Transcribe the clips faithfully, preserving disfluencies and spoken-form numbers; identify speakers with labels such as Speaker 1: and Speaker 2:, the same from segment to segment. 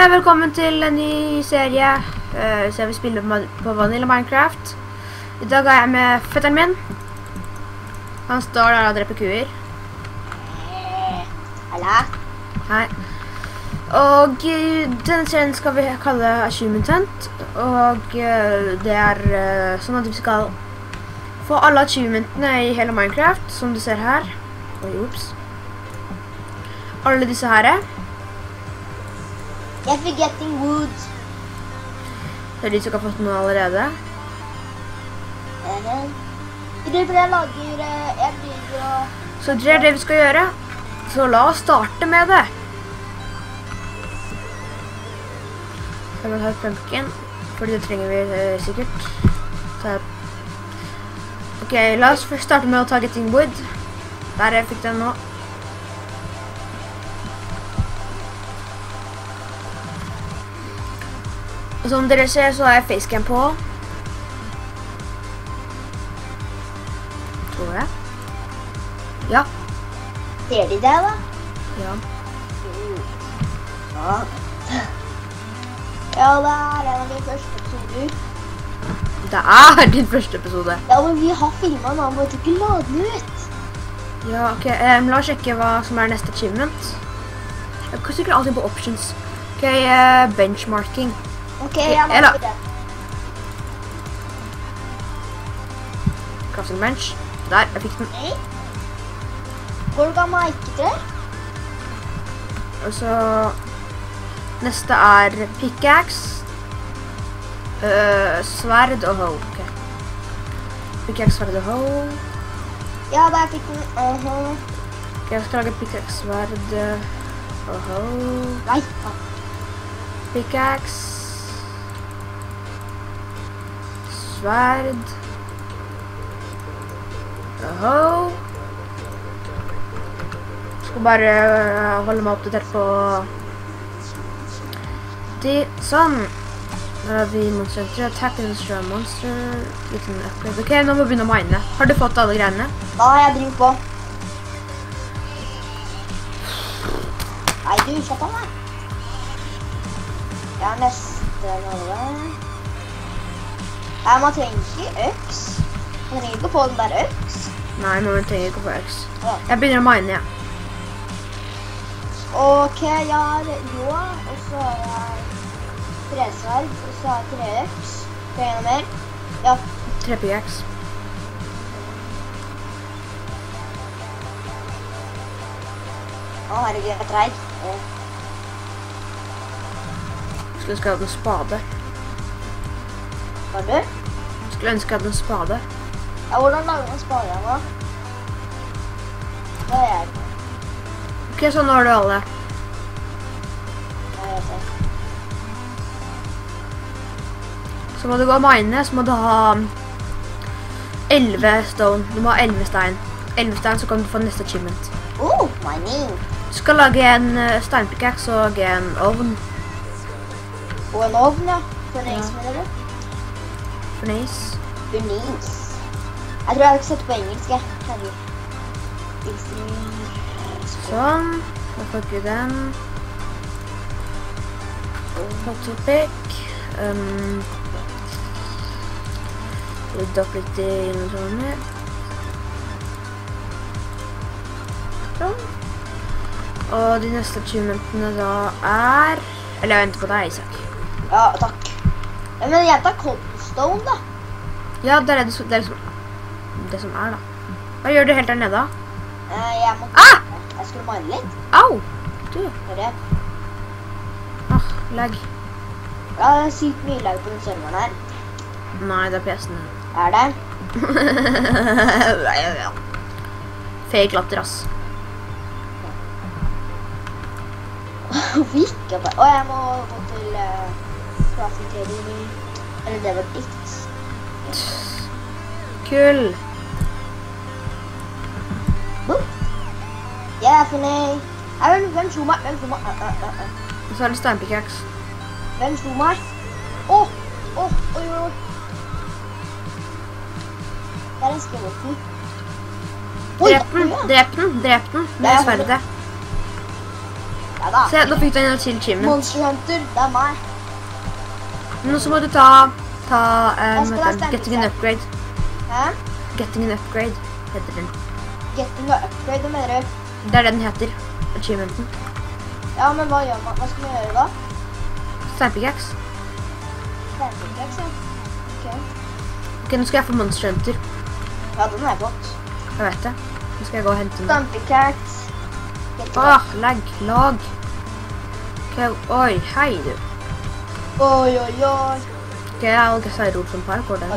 Speaker 1: Hei, velkommen til en ny serie. Uh, så jeg vil spille på, på Vanilla Minecraft. I dag er jeg med fetteren min. Han står der og dreper kuer.
Speaker 2: Halla.
Speaker 1: Hei. Og uh, denne serien skal vi kalle Achievement Hunt. Og uh, det er uh, sånn at vi skal få alle achievementene i hele Minecraft, som du ser her. Oi, ups. Alle disse her.
Speaker 2: Jeg fikk Getting Wood.
Speaker 1: Det er de som har fått noe allerede.
Speaker 2: Det blir jeg lager, jeg blir å...
Speaker 1: Så det er det vi skal gjøre. Så la oss starte med det. Så jeg må ta pumpkin, fordi det trenger vi uh, sikkert. Så jeg... Ok, la oss først starte med å ta Getting Wood. Der jeg fikk den nå. Og som dere ser, så har jeg facecam på. Tror jeg. Ja.
Speaker 2: Ser de det da?
Speaker 1: Ja.
Speaker 2: Ja. Ja, det er en av mine første episoder.
Speaker 1: Det er din første episode.
Speaker 2: Ja, men vi har filmet den, må ikke lade den ut.
Speaker 1: Ja, ok. Um, la oss sjekke hva som er neste achievement. Jeg kan sikkert alltid på options. Ok, uh, benchmarking.
Speaker 2: Ok, jeg må
Speaker 1: Eller-
Speaker 2: gjøre det.
Speaker 1: Crafting bench. Der, jeg fikk den.
Speaker 2: Nei. Hvor kan man ikke til?
Speaker 1: Og så... Neste er pickaxe. Uh, sverd og hoe. Ok. Pickaxe, sverd og hoe.
Speaker 2: Ja, der fikk den. Uh-huh.
Speaker 1: Ok, jeg skal lage pickaxe, sverd og hoe.
Speaker 2: Nei.
Speaker 1: Pickaxe. Sverd. Oho. Skal bare uh, holde meg oppdatert på de. Sånn. Der har vi monster entry, attack and destroy monster. Liten upgrade. Ok, nå må vi begynne å mine. Har du fått alle greiene?
Speaker 2: Da har jeg begynt på. Nei, du, slapp av meg. Jeg har neste noe. Ja, man trenger ikke øks. Man trenger ikke få den der øks.
Speaker 1: Nei, men vi trenger ikke å få X.
Speaker 2: Ja.
Speaker 1: Jeg begynner å mine, ja.
Speaker 2: Ok, jeg har jo, og så har jeg tresverd, og så har jeg tre øks. Skal jeg gjøre noe mer? Ja.
Speaker 1: Tre pickaxe.
Speaker 2: Å, herregud, jeg er treig. Ja.
Speaker 1: Skulle ønske jeg hadde en spade.
Speaker 2: Var du?
Speaker 1: Skulle ønske jeg hadde en spade.
Speaker 2: Ja, hvordan lager man spade nå? Det er jeg ikke.
Speaker 1: Ok, så nå har du alle.
Speaker 2: Ja, jeg ser.
Speaker 1: Så må du gå og mine, så må du ha elleve stone. Du må ha elleve stein. elleve stein, så kan du få neste achievement.
Speaker 2: Oh, mining.
Speaker 1: Du skal lage en uh, steinpickaxe og en ovn.
Speaker 2: Og en ovn, ja. For en
Speaker 1: Ja.
Speaker 2: mener du?
Speaker 1: Furnace.
Speaker 2: Furnace. Jeg tror jeg har ikke sett på engelsk, jeg. Herregud.
Speaker 1: Sånn. Da får vi den. Hot pick. Um, Rydde opp litt i inventoren her. Sånn. Og de neste achievementene da er... Eller jeg venter på deg, Isak.
Speaker 2: Ja, takk. Ja, men jeg tar cobblestone, da.
Speaker 1: Ja, det er det, som- det, er det, som, det som er, da. Hva gjør du helt der nede, da?
Speaker 2: Eh, jeg må...
Speaker 1: Ah!
Speaker 2: Jeg skulle mine litt.
Speaker 1: Au! Du.
Speaker 2: Hør jeg.
Speaker 1: Ah, lag.
Speaker 2: Ja, det er sykt mye lag på den serveren her.
Speaker 1: Nei, det er P S-en.
Speaker 2: Er det?
Speaker 1: Fake latter, ass.
Speaker 2: Hvorfor ikke jeg bare... Å, jeg må gå til uh, crafting table. Eller det var dikt.
Speaker 1: Kul.
Speaker 2: Boop. Jeg er fornøyd. Nei, hvem, hvem slo meg? Hvem slo meg? Uh, uh, uh, uh.
Speaker 1: Og så er det steinpickaxe.
Speaker 2: Hvem slo meg? Åh! Åh! Oi, oi, oi. Det er en skeleton. Oi,
Speaker 1: Drep den,
Speaker 2: oi, ja.
Speaker 1: drep den, drep den
Speaker 2: Ja,
Speaker 1: med
Speaker 2: jeg
Speaker 1: sverdet.
Speaker 2: Ja da.
Speaker 1: Se, nå fikk du en til achievement.
Speaker 2: Monster Hunter, det er meg.
Speaker 1: Nå så må du ta, ta,
Speaker 2: Jeg
Speaker 1: um,
Speaker 2: skal ha
Speaker 1: getting an upgrade.
Speaker 2: Hæ?
Speaker 1: Getting an upgrade, heter den.
Speaker 2: Getting a upgrade, hva mener du?
Speaker 1: Det er det den heter, achievementen.
Speaker 2: Ja, men hva gjør man? Hva skal man gjøre da?
Speaker 1: Stampickaxe.
Speaker 2: Stampickaxe, ja. Ok.
Speaker 1: Ok, nå skal jeg få Monster Hunter.
Speaker 2: Ja, den har jeg fått.
Speaker 1: Jeg vet det. Nå skal jeg gå og hente den.
Speaker 2: Stampickaxe.
Speaker 1: Åh, lag, lag. Ok, oi, hei du.
Speaker 2: Oi, oi, oi.
Speaker 1: Ok, jeg har ikke sagt ord som parkour den.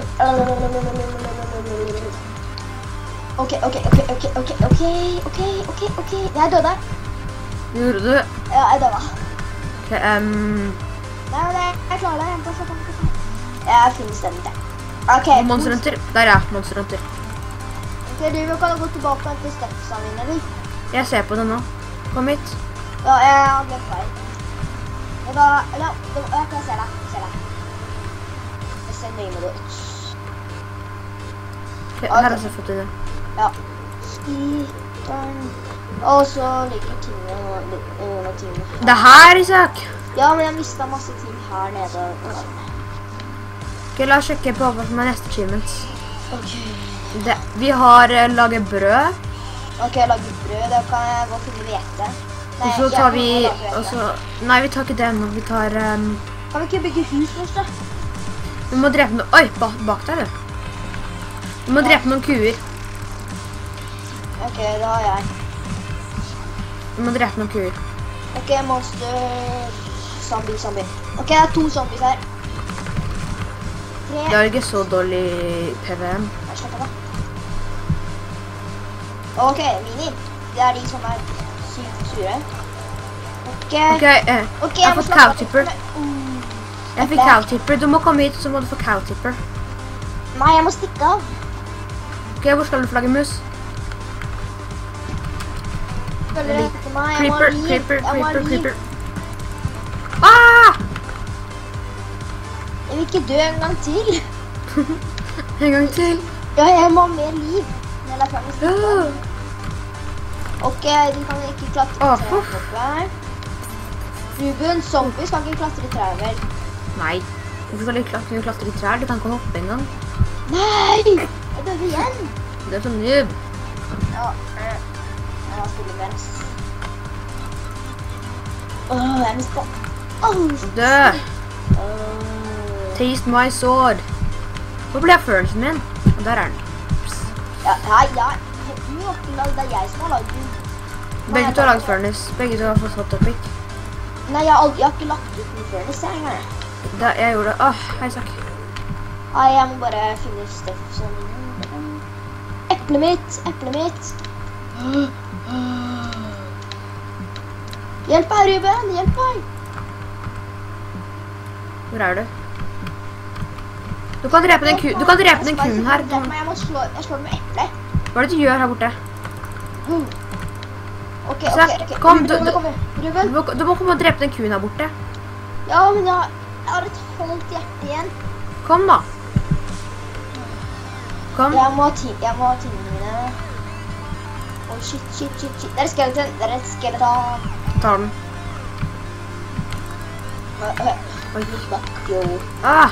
Speaker 2: Ok, ok, ok, ok, ok, ok, ok, ok, ok. Jeg døde.
Speaker 1: Gjorde du?
Speaker 2: Ja, jeg døde.
Speaker 1: Ok, um,
Speaker 2: Nei, nei, jeg klarer det. Jeg må slappe av, slappe av. Jeg finner stedet til. Ok.
Speaker 1: Monster Hunter. Der ja, Monster Hunter.
Speaker 2: Ok, du kan gå tilbake og hente stepsene mine, eller?
Speaker 1: Jeg ser på det nå. Kom hit.
Speaker 2: Ja, jeg har glemt feil. Men da, eller, da, jeg kan se deg, se deg. Jeg ser nøye med det ut.
Speaker 1: Ok, her har jeg fått det.
Speaker 2: Ja. Skiteren. Og så ligger tingene og noen av tingene.
Speaker 1: Det her, Isak.
Speaker 2: Ja, men jeg mistet masse ting her nede.
Speaker 1: Ok, la oss sjekke på hva som er neste achievements.
Speaker 2: Ok.
Speaker 1: Det, vi har uh, laget brød.
Speaker 2: Ok, jeg lager brød. Da kan jeg gå og finne hvete. Nei,
Speaker 1: Og så
Speaker 2: jeg
Speaker 1: tar
Speaker 2: kan
Speaker 1: vi,
Speaker 2: ikke lage hvete.
Speaker 1: og så, nei, vi tar ikke det nå. Vi tar, um,
Speaker 2: Kan vi ikke bygge hus først, da?
Speaker 1: vi må drepe noen, oi, bak, bak der, du. Vi må drepe noen kuer.
Speaker 2: Ok, det har jeg.
Speaker 1: Vi må drepe noen kuer.
Speaker 2: Ok, monster... Zombie, zombie. Ok, det er to zombies her. Tre.
Speaker 1: Det er ikke så dårlig P V M.
Speaker 2: Jeg slipper det. Ok, mini. Det er de som er sykt sure. Ok.
Speaker 1: Ok, eh,
Speaker 2: Ok,
Speaker 1: jeg har
Speaker 2: må
Speaker 1: fått
Speaker 2: slappe av.
Speaker 1: cowtipper.
Speaker 2: Mm.
Speaker 1: Jeg fikk cowtipper. Du må komme hit, så må du få cowtipper.
Speaker 2: Nei, jeg må stikke av.
Speaker 1: Ok, hvor skal du flagge mus?
Speaker 2: Følger
Speaker 1: Liv.
Speaker 2: etter meg. Jeg må ha
Speaker 1: Creeper,
Speaker 2: liv.
Speaker 1: creeper,
Speaker 2: Jeg må ha
Speaker 1: creeper,
Speaker 2: liv.
Speaker 1: creeper. Ah!
Speaker 2: Jeg vil ikke dø en gang til.
Speaker 1: En gang til.
Speaker 2: Ja, jeg må ha mer liv. Men jeg kan stikke
Speaker 1: Ja.
Speaker 2: av. Ok, de kan ikke klatre i
Speaker 1: Åh,
Speaker 2: trær
Speaker 1: huff.
Speaker 2: oppe. Ruben, zombies kan ikke klatre i trær, vel?
Speaker 1: Nei. Hvorfor skal du klatre, klatre i trær? Du kan ikke hoppe en gang.
Speaker 2: Nei! Jeg døde igjen.
Speaker 1: Det er så noob.
Speaker 2: Ja, eh, jeg har spillet mer. Åh, jeg mistet. Åh,
Speaker 1: Dø.
Speaker 2: Åh.
Speaker 1: Taste my sword. Hvor ble følelsen min? Og der er den.
Speaker 2: Ja, hei, ja. Du har ikke laget, det er jeg som har laget den.
Speaker 1: Begge to har laget furnace. Begge to har fått hot topic.
Speaker 2: Nei, jeg har, aldri, jeg har ikke lagt ut min furnace jeg engang.
Speaker 1: Da, jeg gjorde det. Åh, hei sak.
Speaker 2: Nei, jeg må bare finne Steffson. Eplet mitt, eplet mitt. Hjelp meg, Ruben, hjelp meg.
Speaker 1: Hvor er du? Du kan drepe den, ku du kan drepe den kuen her.
Speaker 2: Hjelp meg, jeg må slå, jeg slår den med eplet.
Speaker 1: Hva er det du gjør her borte?
Speaker 2: Hmm. Ok, ok,
Speaker 1: Zack,
Speaker 2: ok.
Speaker 1: kom,
Speaker 2: Ruben,
Speaker 1: du-
Speaker 2: kom,
Speaker 1: du-
Speaker 2: kom,
Speaker 1: Du
Speaker 2: Ruben.
Speaker 1: må, du må komme og drepe den kuen her borte.
Speaker 2: Ja, men jeg, jeg har et halvt hjerte igjen.
Speaker 1: Kom da. Kom.
Speaker 2: Jeg må ha ti- jeg må ha tingene mine. Oi, shit, shit, shit, shit. Det er et skeleton, det er et skeleton.
Speaker 1: Ta den.
Speaker 2: Øh, øh.
Speaker 1: Oi.
Speaker 2: Fuck you.
Speaker 1: Ah,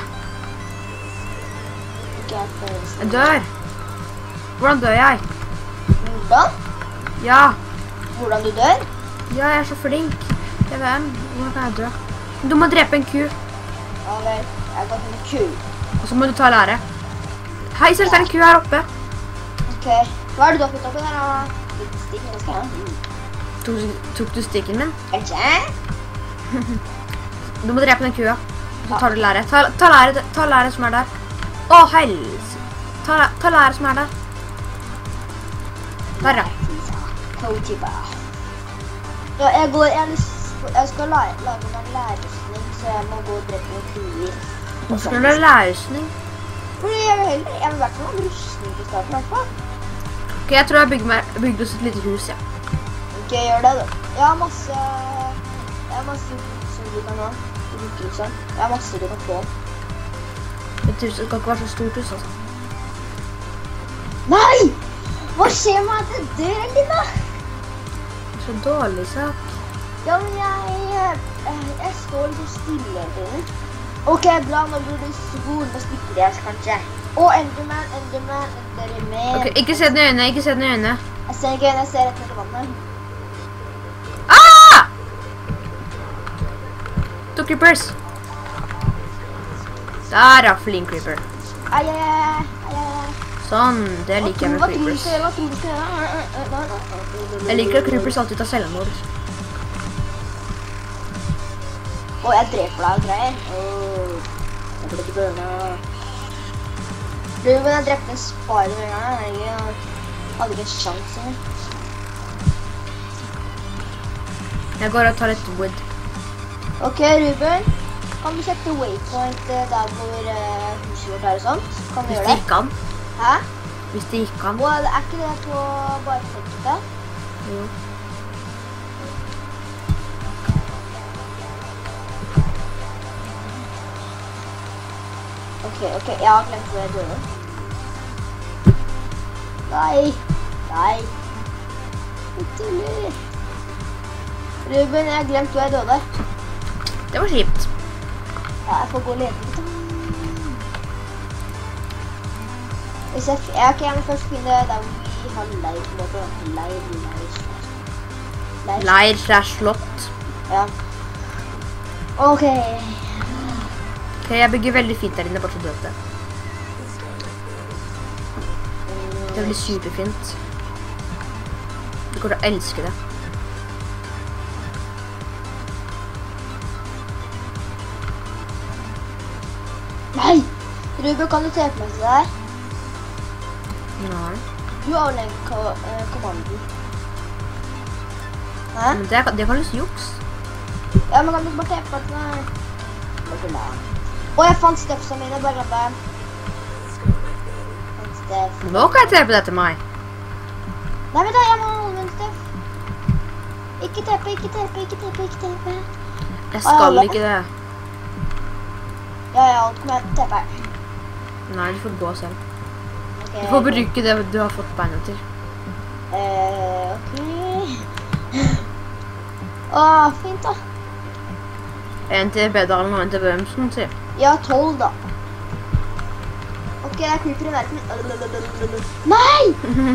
Speaker 2: Get this.
Speaker 1: jeg dør. Hvordan dør jeg?
Speaker 2: Hvordan?
Speaker 1: Ja.
Speaker 2: Hvordan du dør?
Speaker 1: Ja, jeg er så flink. P V M. Hvordan kan jeg dø? Du må drepe en ku.
Speaker 2: Ja vel, jeg går til en ku.
Speaker 1: Og så må du ta lære. Hei, så det er en ku her oppe.
Speaker 2: Ok, hva er det du har puttet oppi der? da? Litt stikk, eller skal jeg?
Speaker 1: Tok, tok du stikken min?
Speaker 2: Kanskje?
Speaker 1: Du må drepe den kua. Så tar du lære. Ta, ta lære. Ta lære som er der. Å, helse. Ta, læ- ta lære som er der. Der, ja.
Speaker 2: Kojiba. Ja, jeg går, jeg, har lyst på- jeg skal lage, lage meg en lærerrustning, så jeg må gå og drepe noen kuer.
Speaker 1: Hvorfor skal du ha lærerrustning?
Speaker 2: Fordi jeg vil heller, jeg vil i hvert fall ha en rustning til starten, i hvert fall.
Speaker 1: Ok, jeg tror jeg bygger, meg, bygger oss et lite hus, ja.
Speaker 2: Ok, gjør det da. Jeg har masse, jeg har masse som du kan ha. Du bruker liksom. Jeg har masse du kan få.
Speaker 1: Et hus skal ikke være så stort hus, altså.
Speaker 2: Nei! Hva skjer med at det dør, Lina?
Speaker 1: Så dårlig sak.
Speaker 2: Ja, men jeg, jeg, jeg står litt stille hele tiden. Ok, bra, nå burde du svore på stikkers, kanskje. Å, Enderman, Enderman, Enderman.
Speaker 1: Ok, ikke se den i øynene, ikke se den i øynene.
Speaker 2: Jeg ser ikke øynene, jeg ser rett ned i vannet.
Speaker 1: Ah! To creepers. Der er flink creeper.
Speaker 2: Ai, ai, ai, ai, ai.
Speaker 1: Sånn, det liker jeg med
Speaker 2: Hva tror du
Speaker 1: creepers.
Speaker 2: skal gjøre, hva tror du skal gjøre?
Speaker 1: Jeg liker at creepers alltid tar selvmord.
Speaker 2: Å, jeg dreper deg og greier. Åh, jeg burde ikke børne. Ruben, jeg drepte en spider med en gang. Jeg hadde ikke en sjanse.
Speaker 1: Jeg går og tar et wood.
Speaker 2: Ok, Ruben. Kan du sette waypoint eh, der hvor eh, huset vårt er og sånt? Kan du
Speaker 1: Hvis
Speaker 2: gjøre
Speaker 1: det
Speaker 2: det?
Speaker 1: gikk an.
Speaker 2: Hæ?
Speaker 1: Hvis det gikk an.
Speaker 2: Og er ikke det på bare feltet?
Speaker 1: Jo.
Speaker 2: Ok, ok, jeg har glemt hvor jeg døde. Nei, nei. Ikke tuller. Ruben, jeg har glemt hvor jeg døde.
Speaker 1: Det var kjipt.
Speaker 2: Ja, jeg får gå og lete litt. Hvis jeg, jeg, ok, jeg må først finne der hvor vi har leir på en måte. Leir, leir, leir.
Speaker 1: Leir slash slott.
Speaker 2: Ja. Ok.
Speaker 1: Ok, jeg bygger veldig fint der inne, bare så du vet det. Det blir superfint. Du kommer til å elske det.
Speaker 2: Nei! Ruben, kan du se på meg til deg?
Speaker 1: Nei.
Speaker 2: Du har jo den ko eh, kommanden. Hæ?
Speaker 1: Men det, det kalles juks.
Speaker 2: Ja, men kan du bare se på meg til deg? Bare la. Å, jeg fant stepsa mine, bare la meg. Fant step.
Speaker 1: Nå kan jeg tepe det til meg.
Speaker 2: Nei, men da, jeg må holde med en step. Ikke tepe, ikke tepe, ikke tepe, ikke tepe.
Speaker 1: Jeg skal ikke det.
Speaker 2: Ja, ja, alt kommer jeg til tepe.
Speaker 1: Nei, du får gå selv.
Speaker 2: Ok.
Speaker 1: Du får bruke det du har fått beina til.
Speaker 2: Eh, ok. Åh, fint da.
Speaker 1: En til bedalen og en til bømsen, sier.
Speaker 2: Ja, tolv da. Ok, jeg kryper i nærheten. Nei!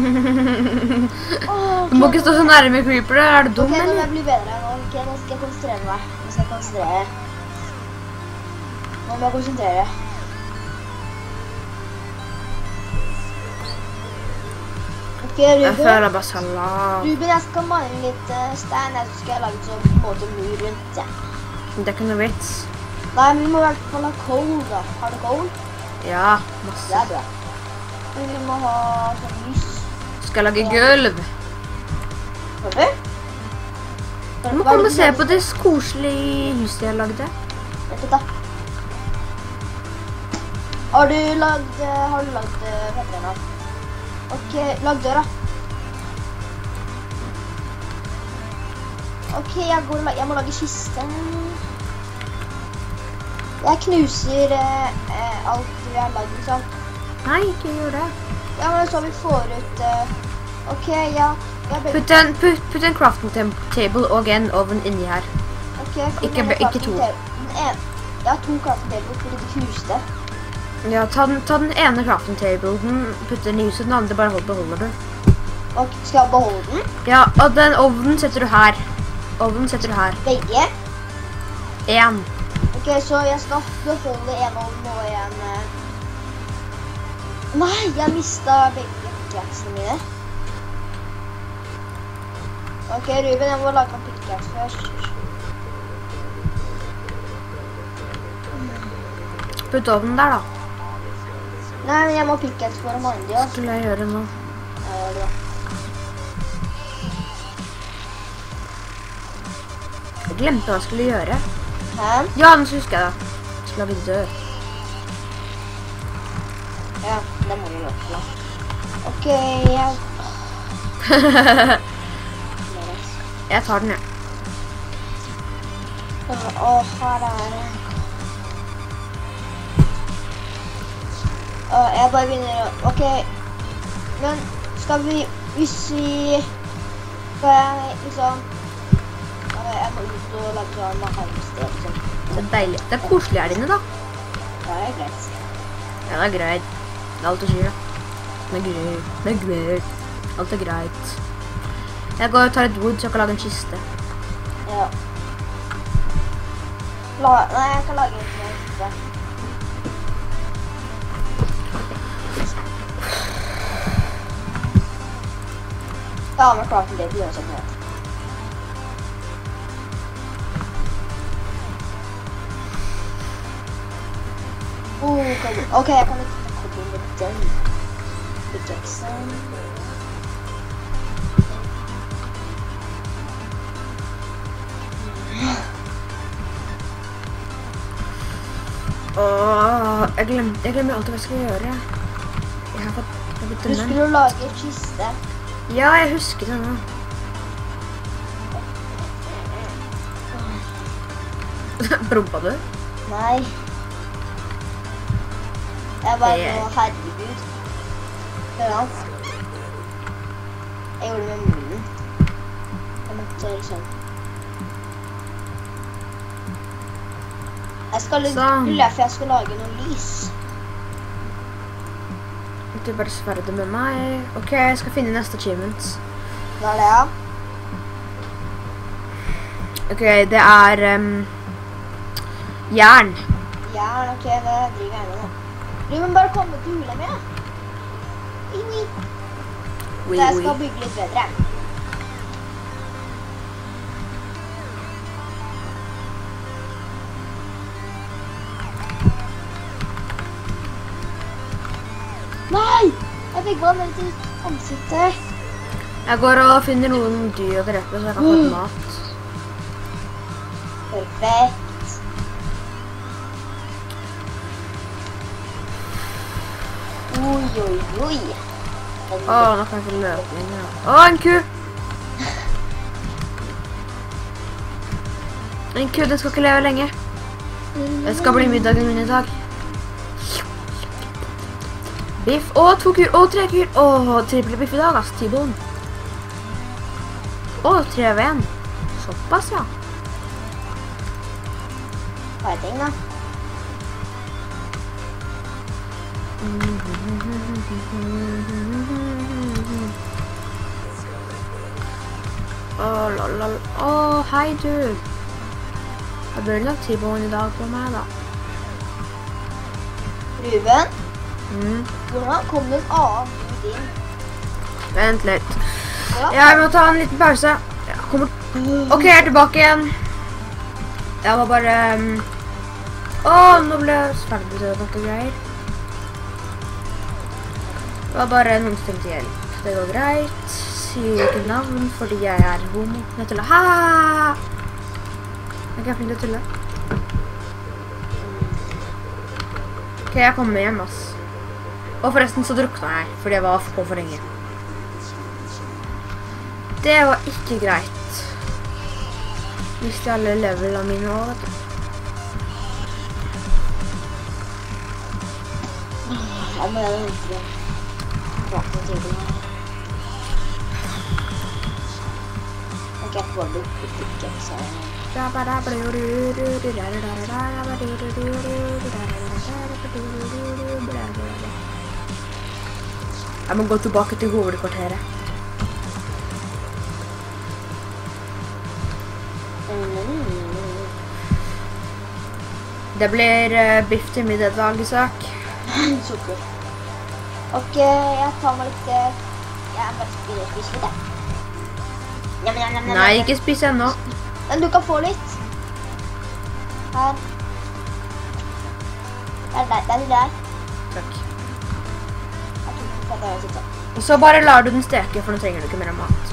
Speaker 2: Åh,
Speaker 1: Du må ikke stå så nærme creeper, er du dum,
Speaker 2: Ok, nå må
Speaker 1: eller?
Speaker 2: jeg bli bedre nå. Ok, nå skal jeg konsentrere meg. Nå skal jeg konsentrere. Nå må jeg konsentrere. Ok,
Speaker 1: Jeg
Speaker 2: Ruben.
Speaker 1: føler bare salat.
Speaker 2: Ruben, jeg skal male litt uh, stein. Jeg skal jeg lage sånn på en måte mur rundt. Ja.
Speaker 1: Det er ikke noe vits.
Speaker 2: Nei, men vi må i hvert fall ha coal da. Har du coal?
Speaker 1: Ja,
Speaker 2: Det
Speaker 1: masse.
Speaker 2: er bra. Men vi må ha sånn lys.
Speaker 1: Skal jeg lage gulv?
Speaker 2: Hør du?
Speaker 1: Du må komme og se på det koselige huset jeg lagde.
Speaker 2: Vent litt da. Har du lagd, eh, har du lagd uh, fetterne? Ok, lag døra. Ok, jeg, går, og la- jeg må lage kiste. Jeg knuser eh, eh, alt vi har lagd, liksom.
Speaker 1: Nei, ikke gjør det.
Speaker 2: Ja, men så vi får ut... eh, ok, ja. Jeg begynner.
Speaker 1: Putt en, putt, putt en crafting tam- table og en oven inni her.
Speaker 2: Ok, kom
Speaker 1: ikke-
Speaker 2: igjen,
Speaker 1: ikke
Speaker 2: crafting
Speaker 1: to.
Speaker 2: table. Den ene- Jeg har to crafting table fordi du knuste.
Speaker 1: Ja, ta den, ta den ene crafting tablen, putt den i huset, den andre bare hold, beholder du.
Speaker 2: Og skal jeg beholde den?
Speaker 1: Ja, og den ovnen setter du her. Ovnen setter du her.
Speaker 2: Begge?
Speaker 1: En.
Speaker 2: Ok, så jeg skal beholde en ovn og en... eh, Nei, jeg mistet begge pickaxene mine. Ok, Ruben, jeg må lage en pickaxe først.
Speaker 1: Putt ovnen der da.
Speaker 2: Nei, men jeg må ha pickaxe for å mine de,
Speaker 1: Hva
Speaker 2: ass.
Speaker 1: skulle jeg gjøre nå?
Speaker 2: Ja, gjør det da.
Speaker 1: Jeg glemte hva jeg skulle gjøre.
Speaker 2: Hæ?
Speaker 1: Ja, nå så husker jeg det. Jeg skulle lage dør.
Speaker 2: Ja, det må du gjøre da. Ok, jeg...
Speaker 1: Jeg tar den, jeg.
Speaker 2: Åh, her er det. Åh, jeg bare begynner å... Ok, men skal vi... Hvis vi... Skal jeg liksom... Jeg må ut og lage sånn hamster. Sånn.
Speaker 1: Så deilig. Det er koselig her inne, da.
Speaker 2: Ja, det er greit.
Speaker 1: Ja, det er greit. Det er alt å si, ja. Det er greit. Det er greit. Alt er greit. Jeg går og tar et wood, så jeg kan lage en kiste.
Speaker 2: Ja. La, nei, jeg kan lage en kiste. Ja, men klart det blir også greit. Oh, ok, jeg kan ikke koble med den. Jackson.
Speaker 1: Åh, jeg glemmer, jeg glemmer alltid hva jeg skal gjøre. Jeg har fått, jeg har fått
Speaker 2: Du skulle jo lage en kiste.
Speaker 1: Ja, jeg husker det nå. Prompa du?
Speaker 2: Nei. Jeg bare,
Speaker 1: Det-
Speaker 2: nå, herregud. Hør han. Jeg gjorde det med munnen. Jeg måtte liksom... Jeg skal litt
Speaker 1: Sånn.
Speaker 2: gulle, for jeg skal lage noe lys.
Speaker 1: Du bare sverde med meg. Ok, jeg skal finne neste achievement.
Speaker 2: Hva er det, ja?
Speaker 1: Ok, det er um, jern.
Speaker 2: Ja, ok, det driver jeg med nå. Du må bare komme til hula mi, ja. Inni. Så
Speaker 1: Oui,
Speaker 2: jeg
Speaker 1: oui.
Speaker 2: skal bygge litt bedre. Nei! Jeg fikk vann ut i ansiktet.
Speaker 1: Jeg går og finner noen dyr å drepe, så jeg kan få et mat.
Speaker 2: Perfekt. Oi, oi, oi.
Speaker 1: Åh, nå kan jeg ikke løpe lenger. Åh, en ku! En ku, den skal ikke leve lenge. Det skal bli middagen min i dag. Biff. Åh, to kur. Åh, tre kur. Åh, triple biff i dag, ass. T-bone. Åh, tre ved en. Såpass, ja.
Speaker 2: Hva er ting, da?
Speaker 1: Åh, lol. Åh, hei, du. Jeg burde lagt T-bone i dag på meg, da.
Speaker 2: Ruben,
Speaker 1: Mm.
Speaker 2: hvordan kom det en annen hud inn?
Speaker 1: Vent litt.
Speaker 2: Ja.
Speaker 1: Jeg må ta en liten pause. Jeg kommer... Ok, jeg er tilbake igjen. Jeg var bare... Um... Åh, nå ble jeg ferdig til noe greier. Det var bare noen stund til hjelp. Det går greit. Sier ikke navn fordi jeg er homo. Jeg tuller. Ha! Jeg kan finne tulle. Ok, jeg kommer hjem, ass. Og forresten så drukna jeg, fordi jeg var på for lenge. Det var ikke greit. Mistet alle levelene mine også, vet du.
Speaker 2: Jeg må gjøre det ordentlig. Vakne til det. Ok, jeg får det opp ikke, så...
Speaker 1: Jeg må gå tilbake til hovedkvarteret. Det blir uh, biff til middag, Isak.
Speaker 2: Sukker. Ok, jeg tar meg litt... eh, Jeg bare spiller og spiser litt, jeg. Njam, njam, njam, njam,
Speaker 1: Nei,
Speaker 2: njam.
Speaker 1: ikke spis ennå.
Speaker 2: Men du kan få litt. Her. Der, der, der, der.
Speaker 1: Takk.
Speaker 2: Jeg tok den fra der jeg sitter.
Speaker 1: Og så bare lar du den steke, for nå trenger du ikke mer mat.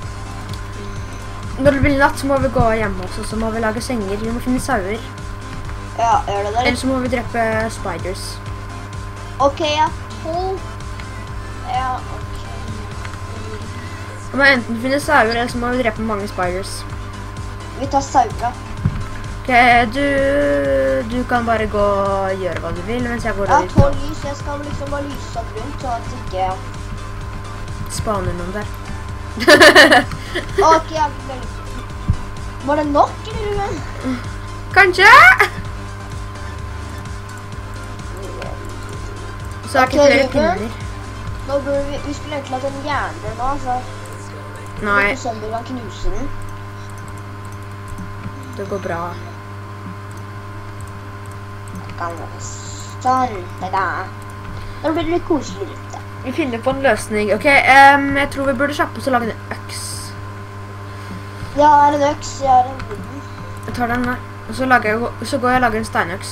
Speaker 1: Når det blir natt, så må vi gå hjemme også, så må vi lage senger. Vi må finne sauer.
Speaker 2: Ja, gjør det der.
Speaker 1: Eller så må vi drepe spiders.
Speaker 2: Ok, ja. To. Ja, ok.
Speaker 1: Vi må enten finne sauer, eller så må vi drepe mange spiders.
Speaker 2: Vi tar sauer.
Speaker 1: Ok, du, du kan bare gå og gjøre hva du vil, mens jeg går
Speaker 2: Jeg
Speaker 1: og
Speaker 2: har tolv lys, jeg skal liksom bare lyse opp rundt, så at ikke...
Speaker 1: spaner noen der.
Speaker 2: Ok, jeg vil veldig... Var det nok, eller Ruben?
Speaker 1: Kanskje? Så har jeg ikke
Speaker 2: Ok,
Speaker 1: flere
Speaker 2: Ruben.
Speaker 1: pinner.
Speaker 2: Nå burde vi, vi skulle egentlig hatt en jernbør nå, så
Speaker 1: Nei,
Speaker 2: Sønder kan knuse den.
Speaker 1: det går bra.
Speaker 2: Kan være sånn, det da. Nå blir det litt koselig ute.
Speaker 1: Vi finner på en løsning. Ok, em, jeg tror vi burde kjappe oss og lage en øks.
Speaker 2: Jeg har en øks, jeg har en vinn.
Speaker 1: Jeg tar den der. Og så, lager jeg, så går jeg og lager en steinøks.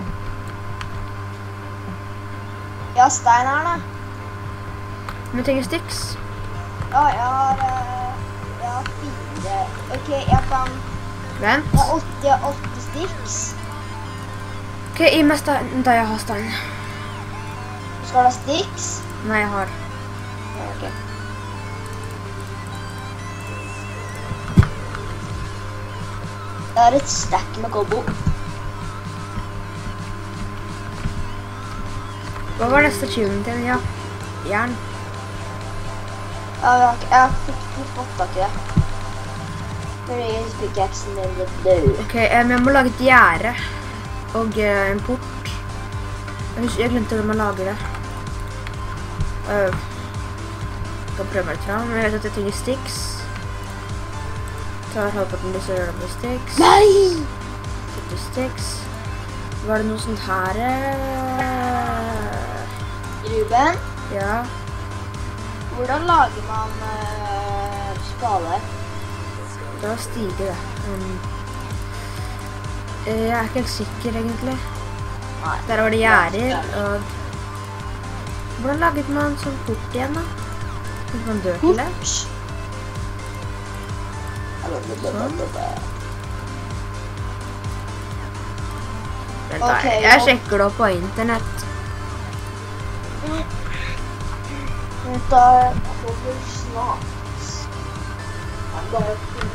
Speaker 2: Jeg har stein her da.
Speaker 1: Vi trenger sticks.
Speaker 2: Ja, jeg har, eh, jeg har fire. Ok, jeg kan,
Speaker 1: Vent.
Speaker 2: jeg har åtte, jeg har åtte sticks.
Speaker 1: Ok, gi meg stein da jeg har stein.
Speaker 2: Skal du ha sticks?
Speaker 1: Nei, jeg har.
Speaker 2: Ja, ok. Jeg har et stack med kobbo.
Speaker 1: Hva var neste achievement din? Ja, jern.
Speaker 2: Ja, jeg har, ikke- jeg har ikke fått tak i det. Fordi pickaxen min ble død.
Speaker 1: Ok, em, jeg må lage et gjerde. Og eh, en port. Jeg, hus- jeg glemte hvordan man lager det. Uh, jeg kan prøve meg litt fram, men jeg vet at jeg trenger sticks. Tar halvparten disse og gjør det med sticks.
Speaker 2: Nei!
Speaker 1: Setter sticks. Var det noe sånt her? eh?
Speaker 2: Ruben,
Speaker 1: Ja.
Speaker 2: hvordan lager man uh, skala?
Speaker 1: Da stiger det. Um, eh, jeg er ikke helt sikker, egentlig.
Speaker 2: Nei.
Speaker 1: Der var det gjerder, og... Hvordan laget man sånn port igjen, da? Hvis man dør til det?
Speaker 2: Sånn.
Speaker 1: Vent da,
Speaker 2: Ok,
Speaker 1: jeg
Speaker 2: og-
Speaker 1: sjekker det opp på internett.
Speaker 2: Vent da, jeg kommer snart. Jeg bare...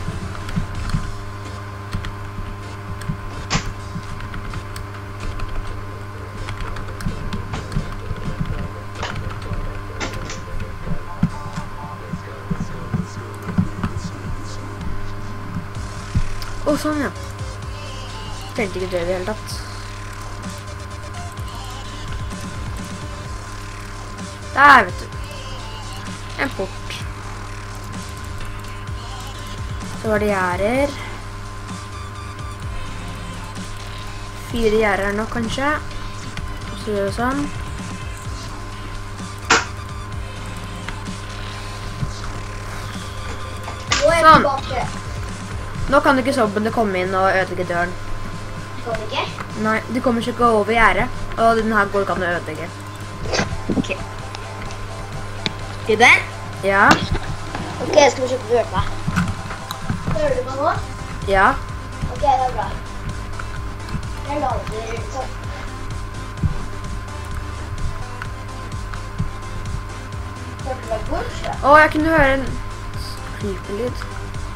Speaker 1: Å, sånn ja. Tenkte ikke det i det hele tatt. Der, vet du. En port. Så var det gjerder. Fire gjerder nok, kanskje. Så gjør vi sånn.
Speaker 2: Nå er jeg
Speaker 1: Sånn.
Speaker 2: tilbake.
Speaker 1: Nå kan ikke zombene komme inn og ødelegge døren.
Speaker 2: Kan du ikke?
Speaker 1: Nei, de kommer ikke over gjerdet, og den her går ikke an å ødelegge.
Speaker 2: Ok. Ruben?
Speaker 1: Ja,
Speaker 2: Ok, jeg skal forsøke å høre meg. Hører du meg nå?
Speaker 1: ja.
Speaker 2: Ok, det er bra. Jeg lander sånn. Hørte du meg bort? Ja.
Speaker 1: Å, jeg kunne høre en creepy-lyd.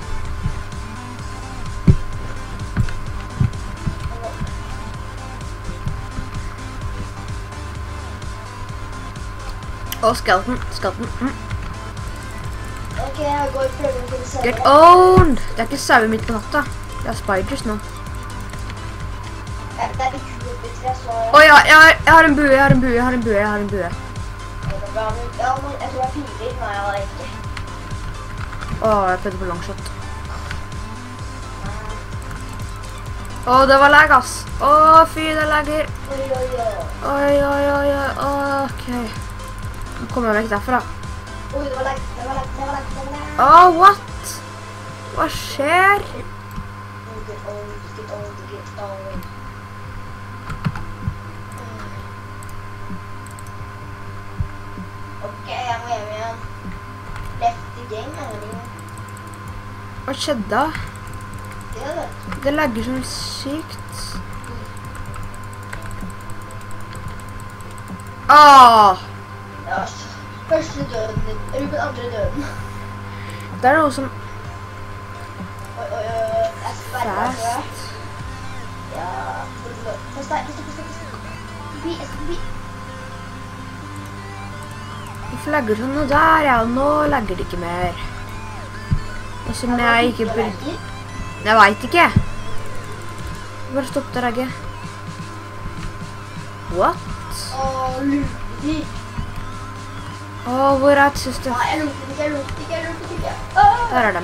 Speaker 1: Å, skeleton, skeleton. Mm.
Speaker 2: Ok, jeg går og prøver å finne selv.
Speaker 1: Get owned! Det er ikke sauer midt på natta. Det er spiders nå.
Speaker 2: Det er litt creepy, tror jeg, så...
Speaker 1: Å ja, jeg har, jeg har en bue, jeg har en bue, jeg har en bue, jeg har en bue.
Speaker 2: Ja, det er bra, men- ja, men jeg tror jeg piler. Nei, jeg har ikke.
Speaker 1: Å, jeg prøvde på longshot. Å, det var lag, ass. Å, fy, det lagger.
Speaker 2: Oi, oi, oi.
Speaker 1: Oi, oi, oi, oi, ok. Nå kommer jeg vekk derfra.
Speaker 2: Oi, det var lag, det var lag, det var lag, det var lag.
Speaker 1: Å, what? Hva skjer?
Speaker 2: Get owned, get owned, get owned. Ok, jeg må hjem igjen. Left the game, eller?
Speaker 1: Hva skjedde?
Speaker 2: Det er det.
Speaker 1: Det lagger som sykt. Åh!
Speaker 2: Ja, første døden din. Ruben, andre døden.
Speaker 1: Det er noe som
Speaker 2: Oi, oi, oi, jeg sperrer, tror jeg.
Speaker 1: fast.
Speaker 2: Ja, pass deg, pass deg, pass deg, pass deg. Forbi, jeg skal forbi.
Speaker 1: Det flagger sånn noe der, ja, og nå lagger det ikke mer. Og som jeg ikke burde... Jeg vet ikke. Bare stopp der, Egge. What?
Speaker 2: Åh, lurer.
Speaker 1: Åh, hvor er et søster?
Speaker 2: Nei, jeg lurte ikke, jeg lurte ikke, jeg lurte ikke. Åh!
Speaker 1: Der er dem.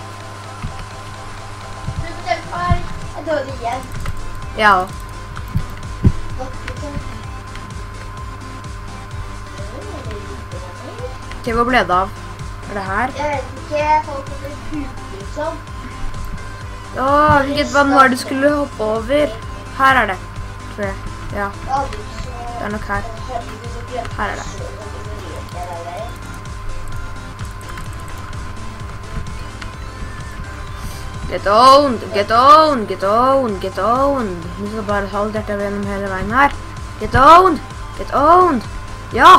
Speaker 2: Du får hjelpe meg. Jeg døde igjen.
Speaker 1: Ja.
Speaker 2: Godt, liksom.
Speaker 1: Ok, hva ble det av? Er det her?
Speaker 2: Jeg vet ikke, folk kommer huke, liksom.
Speaker 1: Åh, hvilket vann var det du skulle hoppe over? Her er det, tror jeg. Ja,
Speaker 2: Aldri så...
Speaker 1: det er nok her. Her er det. Get owned, get owned, get owned, get owned. Vi skal bare holde dette gjennom hele veien her. Get owned, get owned. Ja!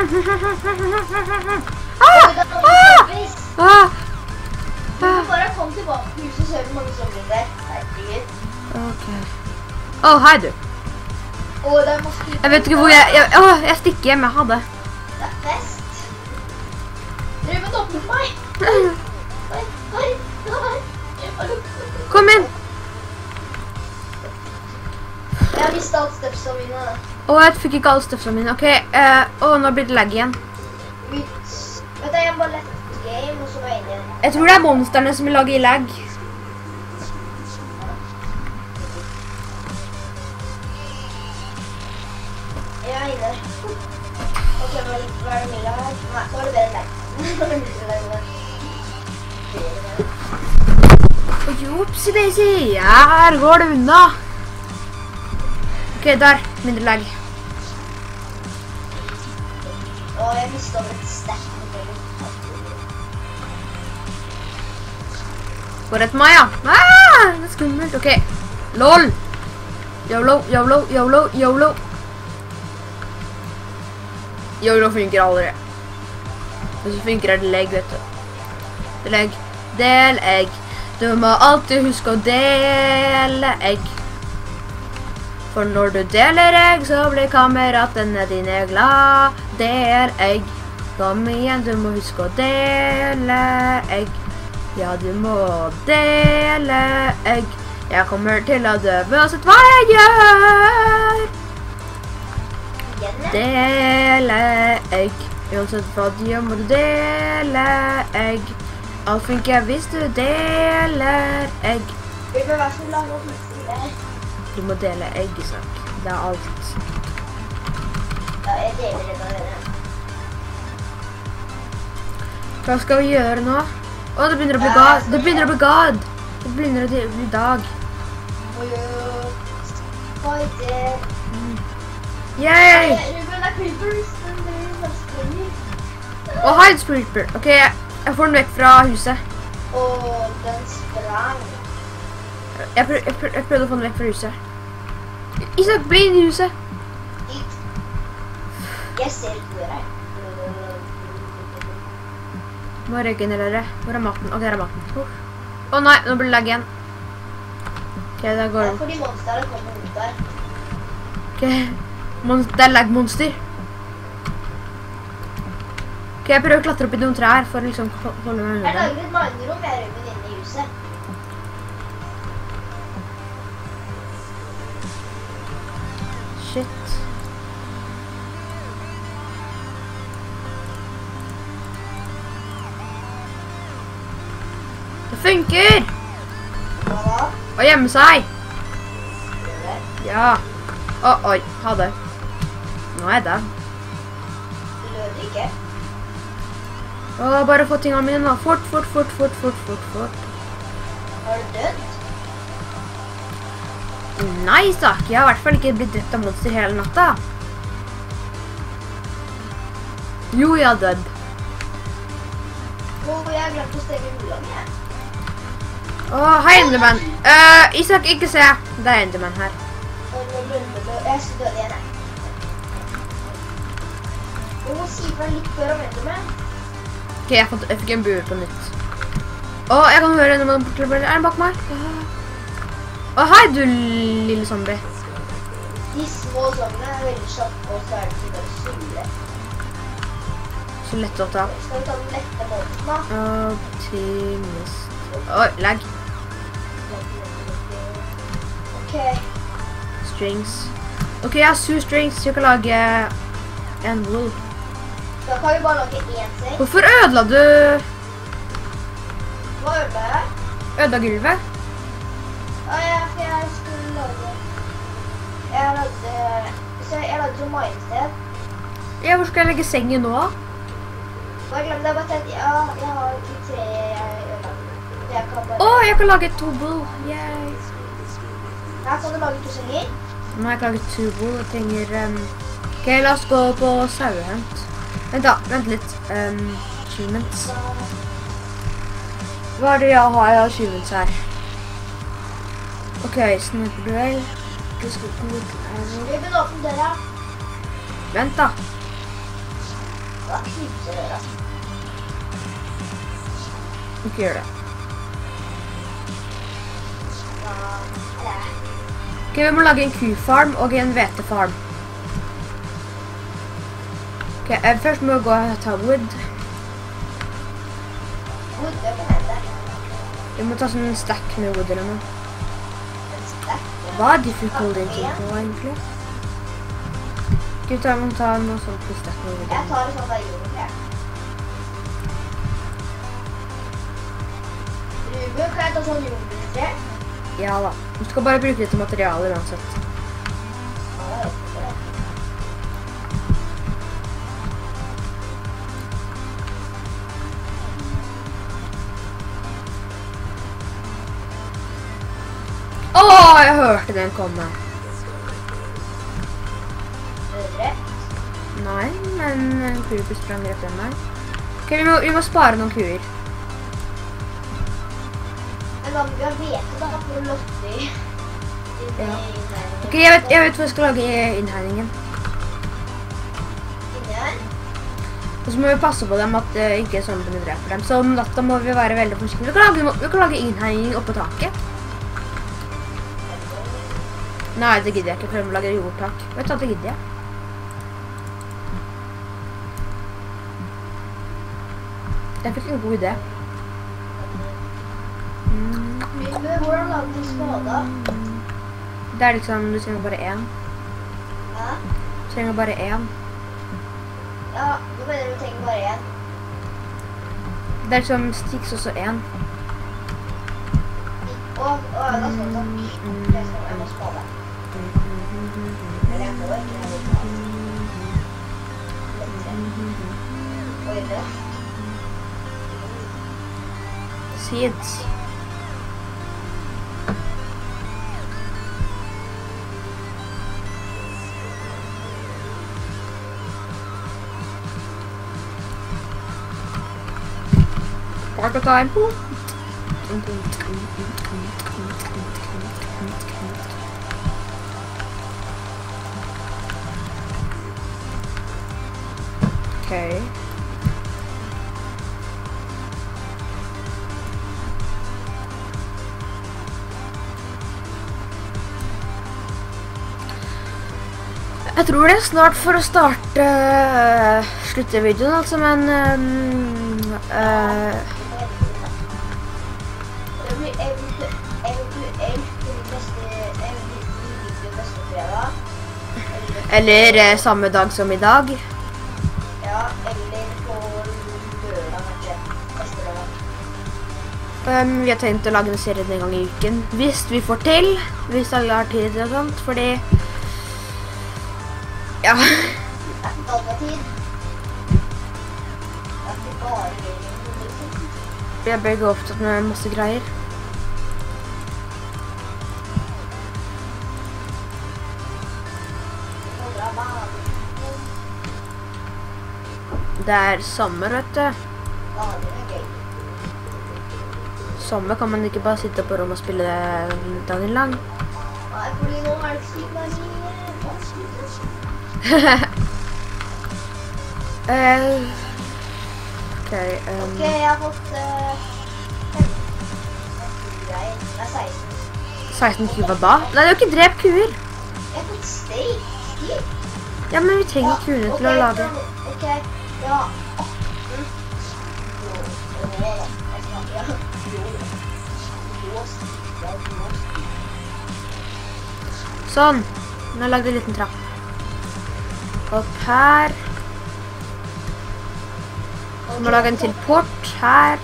Speaker 1: Ah! Ah! Ah!
Speaker 2: Du må bare komme tilbake til huset, så er det mange zombier der. Herregud.
Speaker 1: Ok. Åh, hei du.
Speaker 2: Åh, det er masse...
Speaker 1: Jeg vet ikke hvor jeg... jeg åh, jeg stikker hjem, jeg hadde.
Speaker 2: Det er fest. Ruben, åpne for meg. Nei, nei, nei.
Speaker 1: Kom inn.
Speaker 2: Jeg har mistet alt stepsene mine.
Speaker 1: Åh, jeg fikk ikke alle støfsene mine. Ok, eh, åh, nå blir det lag igjen.
Speaker 2: Ut. Vet du, jeg bare lett game, og så var jeg inn igjen.
Speaker 1: Jeg tror det er monsterne som lager i lag.
Speaker 2: Jeg er inne. Ok, hva hva er det mye her? Nei, så var det bedre lag. Nå er det mye lag.
Speaker 1: Jopsi daisy, her går det unna. Ok, der, mindre lag.
Speaker 2: Åh, jeg mistet over et sterkt.
Speaker 1: Går etter meg, ja. Ah, det er skummelt. Ok, lol. YOLO, YOLO, YOLO, YOLO. YOLO funker aldri. Og så funker det legg, vet du. Legg, del egg. Du må alltid huske å dele egg. For når du deler egg, så blir kameratene dine glad. Del egg. Kom igjen, du må huske å dele egg. Ja, du må dele egg. Jeg kommer til å dø uansett hva jeg gjør. Dele egg. Uansett hva du gjør, må du dele egg. Alt funker hvis du deler egg.
Speaker 2: Vi bør være så langt og huske.
Speaker 1: Du må dele egg, Isak. Det er alt.
Speaker 2: Ja, jeg deler det allerede.
Speaker 1: Hva skal vi gjøre nå? Å, det begynner å bli gad. Det begynner å bli gad. Det begynner å bli dag.
Speaker 2: Fighter.
Speaker 1: Yay!
Speaker 2: Ruben, det er creepers. Den blir vanskelig.
Speaker 1: Og hide creeper. Ok, jeg, jeg får den vekk fra huset.
Speaker 2: Og den sprang.
Speaker 1: Jeg, prøv, jeg, prøv, jeg prøvde å få den vekk fra huset. Isak, bli inn i huset.
Speaker 2: Dit. Jeg ser ikke hvor jeg er.
Speaker 1: Må regenerere. Hvor er maten? Ok, der er maten. Å oh, nei, nå blir det lag igjen. Ok, der går
Speaker 2: Det
Speaker 1: det.
Speaker 2: er fordi monsterne kommer ut der.
Speaker 1: Ok, Mon det er lag-monster. Ok, jeg prøver å klatre opp i noen trær for å liksom holde meg
Speaker 2: Jeg
Speaker 1: unna.
Speaker 2: lager et minerom, jeg er Ruben inne i huset.
Speaker 1: Shit. Det funker!
Speaker 2: Hva da?
Speaker 1: Å gjemme seg.
Speaker 2: Gjør det?
Speaker 1: Ja. Å, oi, ha det. Nå er jeg der.
Speaker 2: Du døde ikke.
Speaker 1: Å, bare få tingene mine nå. Fort, fort, fort, fort, fort, fort, fort.
Speaker 2: Har du dødd?
Speaker 1: Nei, Isak. Jeg har i hvert fall ikke blitt drept av monster hele natta. Jo, jeg har dødd.
Speaker 2: Å, jeg har glemt å stenge mulen igjen.
Speaker 1: Å, hei, Enderman. Uh, Isak, ikke se. Det er Enderman her.
Speaker 2: Jeg skal døde igjen, jeg. Du må si fra litt før om Enderman.
Speaker 1: Ok, jeg, fant, jeg fikk en bur på nytt. Å, jeg kan høre Enderman borte. Er den bak meg? Å, hei, du lille zombie.
Speaker 2: De små zombiene er veldig kjappe, og så er de ikke bare sure.
Speaker 1: Så lett å ta.
Speaker 2: Skal vi ta den lette måten da?
Speaker 1: Optimist. Oi, lag.
Speaker 2: Ok.
Speaker 1: Strings. Ok, jeg har syv strings, så jeg kan lage en wool.
Speaker 2: Da kan vi bare lage én seng.
Speaker 1: Hvorfor ødela du
Speaker 2: Hva ødela jeg?
Speaker 1: ødela gulvet?
Speaker 2: Ja, ja, for jeg skulle lage... Jeg lagde... Så jeg lagde som mindsted.
Speaker 1: Ja, hvor skal jeg legge sengen nå?
Speaker 2: Og jeg glemte, jeg bare tenkte, ja, jeg har ikke tre jeg ødelagde. Jeg kan bare...
Speaker 1: Åh, jeg kan lage to wool. Yay.
Speaker 2: Her kan du lage to senger.
Speaker 1: Nå har jeg laget to wool. Jeg trenger... Um... Ok, la oss gå på sauehent. Vent da, vent litt. Um, achievements. Hva er det jeg har av achievements her? Ok, sniper duell. Vi skal gå til arrow.
Speaker 2: Vi begynner å åpne døra.
Speaker 1: Vent da.
Speaker 2: Da knipser døra.
Speaker 1: Ikke gjør det.
Speaker 2: Da... Eller...
Speaker 1: Ok, vi må lage en kufarm og en hvetefarm. Ok, jeg først må gå og ta wood.
Speaker 2: Wood, det kan hende.
Speaker 1: Vi må ta sånn en stack med wood eller noe.
Speaker 2: En stack.
Speaker 1: Hva er difficulty på egentlig? Skal vi ta, må ta noe sånt på stack med wood?
Speaker 2: Jeg tar en sånn der jordtre. Ruben, kan jeg ta sånn jordtre?
Speaker 1: Ja da. Du skal bare bruke litt materialer uansett.
Speaker 2: Ja, det er ikke det.
Speaker 1: Åh, jeg hørte den komme.
Speaker 2: Rett.
Speaker 1: Nei, men en ku sprang rett den der. Ok, vi må, vi må spare noen kuer.
Speaker 2: Men da må vi ha hvete da, for å lotte i.
Speaker 1: Ja. Ok, jeg vet, jeg vet hva jeg skal lage i innhegningen.
Speaker 2: Inni her.
Speaker 1: Og så må vi passe på dem at det ikke er sånn at de dreper dem. Så om natta må vi være veldig forsiktige. Vi kan lage, vi kan lage innhegning oppe på taket. Nei, det gidder jeg ikke, for jeg må lage jordtak. Vet du hva, det gidder jeg. Det er faktisk en god idé.
Speaker 2: Men hvordan lager du skada?
Speaker 1: Det er liksom, du trenger bare én.
Speaker 2: Hæ?
Speaker 1: Du trenger bare én.
Speaker 2: Ja, nå mener du trenger bare én.
Speaker 1: Det er liksom sticks også én.
Speaker 2: Å, å, da skal jeg takk. Jeg skal jeg må skade. Eller jeg må ikke, jeg må ta. Oi, det.
Speaker 1: Seeds. Party time. Okay. Jeg tror det er snart for å starte uh, slutte videoen, altså, men um, uh,
Speaker 2: Det blir eventuelt den beste, eventuelt beste fredag.
Speaker 1: eller uh, samme dag som i dag.
Speaker 2: Ja, eller på lørdag, kanskje. Neste lørdag.
Speaker 1: Um, vi har tenkt å lage en serie en gang i uken, hvis vi får til, hvis alle har tid og sånt, fordi ja.
Speaker 2: Det er ikke alltid tid. Det er ikke bare gaming.
Speaker 1: Jeg ble ikke opptatt med masse greier. Det er sommer, vet du.
Speaker 2: Baden er gøy.
Speaker 1: Sommer kan man ikke bare sitte på rommet og spille dagen lang.
Speaker 2: Nei, fordi nå er det ikke sykt mange.
Speaker 1: uh, ok, um,
Speaker 2: Ok, jeg har fått uh, femten greier. Det er seksten.
Speaker 1: seksten kuer da? Nei, det er jo ikke drept kuer.
Speaker 2: Jeg har fått steak. Steak.
Speaker 1: Ja, men vi trenger kuene til å lade.
Speaker 2: Ok, ja. atten. Jo, jo da. Jeg snakker, ja. Jo da. Låst. Ja, låst.
Speaker 1: Sånn. Nå har jeg lagd en liten trapp. Opp her. Så må jeg lage en til port her.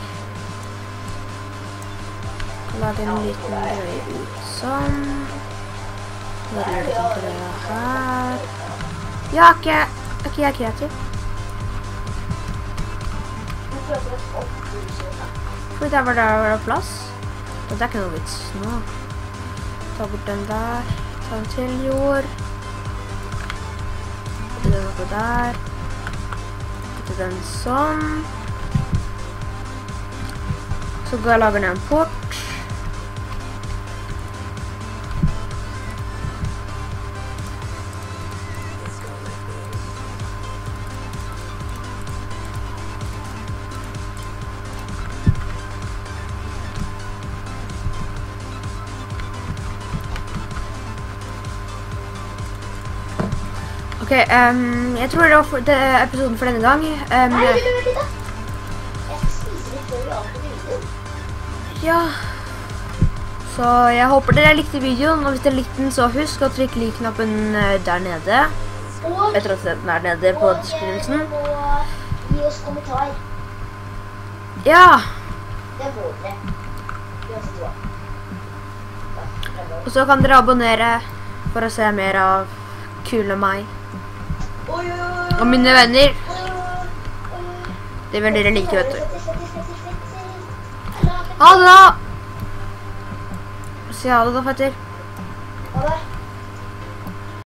Speaker 1: Lage en liten greie ut sånn. Lage en liten greie her. Ja, ikke, ikke jeg kreativ. Fordi der var det plass. Og det er ikke noe vits nå. Ta bort den der. Ta en til jord. Putte den oppe der. Putte den sånn. Så går jeg og lager ned en port. Ok, um, jeg tror det var for, det er episoden for denne gang. Um,
Speaker 2: Nei, vil du være litt da? Jeg skal spise litt før vi avslutter videoen.
Speaker 1: Ja. Så jeg håper dere likte videoen, og hvis dere likte den, så husk å trykke like-knappen der nede.
Speaker 2: Og,
Speaker 1: Jeg tror at den er nede på
Speaker 2: og
Speaker 1: beskrivelsen.
Speaker 2: dere må gi oss kommentar.
Speaker 1: Ja.
Speaker 2: Det må dere. Uansett hva. Ja, det må.
Speaker 1: Og så kan dere abonnere for å se mer av kule meg.
Speaker 2: Oi, oi, oi,
Speaker 1: Og mine venner.
Speaker 2: oi, oi, oi.
Speaker 1: Det vil dere like, vet du.
Speaker 2: Fett, fett, fett, fett, fett, fett.
Speaker 1: Ha det da! Si ha det da, fetter.